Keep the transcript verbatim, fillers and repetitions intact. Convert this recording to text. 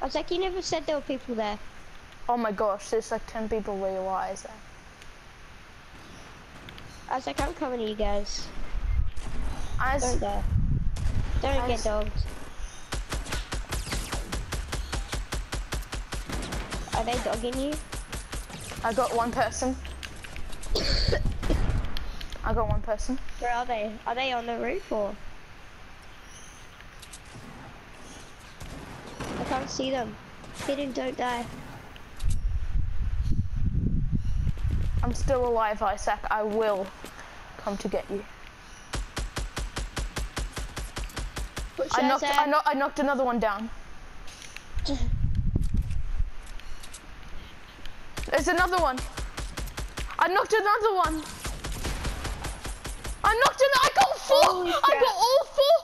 I was like, you never said there were people there. Oh my gosh, there's like ten people where you are, is there? I was like, I'm coming to you guys. As, Don't die. Don't as, get dogs. Are they dogging you? I got one person. I got one person. Where are they? Are they on the roof or? I can't see them. Hidden, don't die. I'm still alive, Isaac. I will come to get you. Push I knocked, Isaac. I, knocked, I knocked another one down. There's another one. I knocked another one. I knocked an. I got four. Holy I crap. got all four